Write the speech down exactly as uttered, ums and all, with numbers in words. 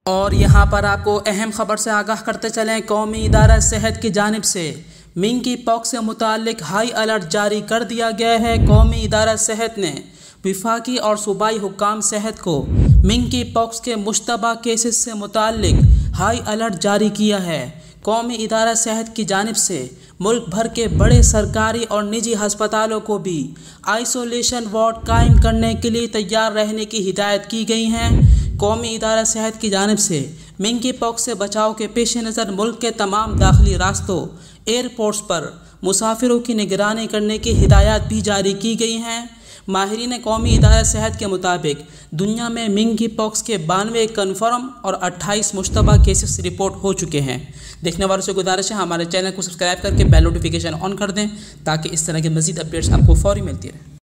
और यहाँ पर आपको अहम खबर से आगाह करते चलें। कौमी इदारा सेहत की जानिब से मिंकी पॉक्स से मुतालिक हाई अलर्ट जारी कर दिया गया है। कौमी इदारा सेहत ने विफाकी और सूबाई हुक्काम सेहत को मिंकी पॉक्स के मुश्तबा केसेस से मुतालिक हाई अलर्ट जारी किया है। कौमी इदारा सेहत की जानिब से मुल्क भर के बड़े सरकारी और निजी हस्पतालों को भी आइसोलेशन वार्ड कायम करने के लिए तैयार रहने की हिदायत की गई हैं। कौमी इदारा सेहत की जानिब से मिंकी पॉक्स से बचाव के पेश नज़र मुल्क के तमाम दाखिली रास्तों, एयरपोर्ट्स पर मुसाफिरों की निगरानी करने की हिदायत भी जारी की गई हैं। माहिरीन कौमी इदारा सेहत के मुताबिक दुनिया में मिंकी पॉक्स के बानवे कन्फर्म और अट्ठाईस मुश्तबा केसेस रिपोर्ट हो चुके हैं। देखने वालों से गुजारिश है हमारे चैनल को सब्सक्राइब करके बेल नोटिफिकेशन ऑन कर दें ताकि इस तरह के मज़ीद अपडेट्स आपको फौरी मिलती रहे।